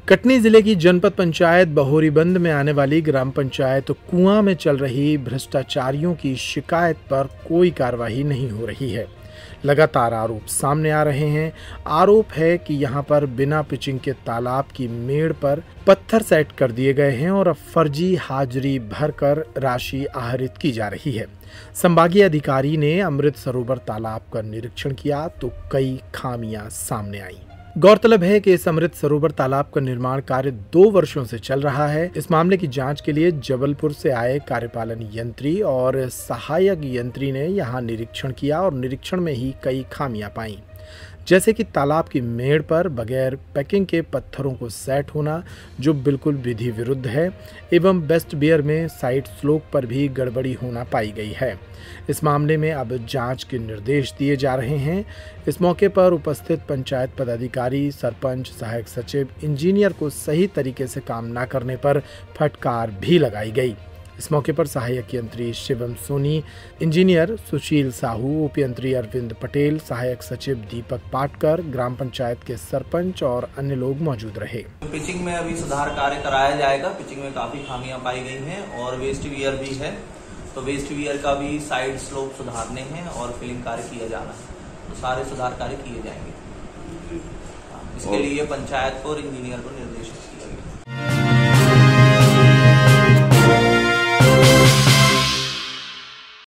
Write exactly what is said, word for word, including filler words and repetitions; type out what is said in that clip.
कटनी जिले की जनपद पंचायत बहोरीबंद में आने वाली ग्राम पंचायत कुआं में चल रही भ्रष्टाचारियों की शिकायत पर कोई कार्रवाई नहीं हो रही है। लगातार आरोप सामने आ रहे हैं। आरोप है कि यहां पर बिना पिचिंग के तालाब की मेड़ पर पत्थर सेट कर दिए गए हैं और अब फर्जी हाजिरी भरकर राशि आहरित की जा रही है। संभागीय अधिकारी ने अमृत सरोवर तालाब का निरीक्षण किया तो कई खामियां सामने आईं। गौरतलब है कि इस अमृत सरोवर तालाब का निर्माण कार्य दो वर्षों से चल रहा है। इस मामले की जांच के लिए जबलपुर से आए कार्यपालन यंत्री और सहायक यंत्री ने यहां निरीक्षण किया और निरीक्षण में ही कई खामियां पाई, जैसे कि तालाब की मेड़ पर बगैर पैकिंग के पत्थरों को सेट होना जो बिल्कुल विधि विरुद्ध है, एवं बेस्ट बियर में साइड स्लोप पर भी गड़बड़ी होना पाई गई है। इस मामले में अब जांच के निर्देश दिए जा रहे हैं। इस मौके पर उपस्थित पंचायत पदाधिकारी, सरपंच, सहायक सचिव, इंजीनियर को सही तरीके से काम न करने पर फटकार भी लगाई गई। इस मौके पर सहायक यंत्री शिवम सोनी, इंजीनियर सुशील साहू, उप यंत्री अरविंद पटेल, सहायक सचिव दीपक पाटकर, ग्राम पंचायत के सरपंच और अन्य लोग मौजूद रहे। पिचिंग में अभी सुधार कार्य कराया जाएगा। पिचिंग में काफी खामियां पाई गई हैं और वेस्ट वियर भी है, तो वेस्ट वियर का भी साइड स्लोप सुधारने हैं और फिलिंग कार्य किया जाना है, तो सारे सुधार कार्य किए जाएंगे। इसके लिए पंचायत को और इंजीनियर को निर्देश